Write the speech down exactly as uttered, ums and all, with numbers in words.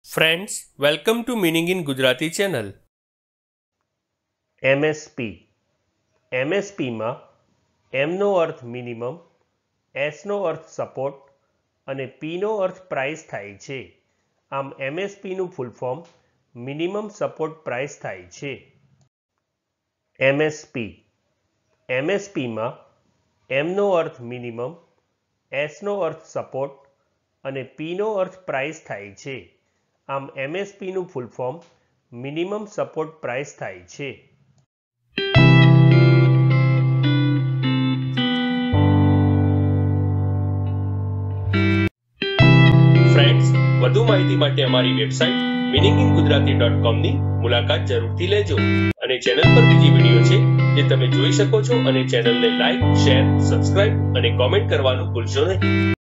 Friends, welcome to Meaning in Gujarati channel. M S P M S P માં M નો અર્થ minimum, S નો અર્થ support અને P નો અર્થ પ્રાઇસ થાય છે. આમ એમ એસ પી નું full form minimum support price થાય છે. એમ S P M S P માં M નો અર્થ મિનિમમ, S નો અર્થ સપોર્ટ અને P નો અર્થ પ્રાઇસ થાય છે. આમ એમ એસ પી નું full form minimum support price થાય છે. ફ્રેન્ડ્સ, વધુ માહિતી માટે અમારી website meaning in Gujarati dot com ની મુલાકાત જરૂરથી લેજો અને ચેનલ પર બીજી વિડીયો છે જે તમે જોઈ શકો છો અને ચેનલને લાઈક, શેર, સબસ્ક્રાઇબ અને કોમેન્ટ કરવાનું ભૂલશો નહીં.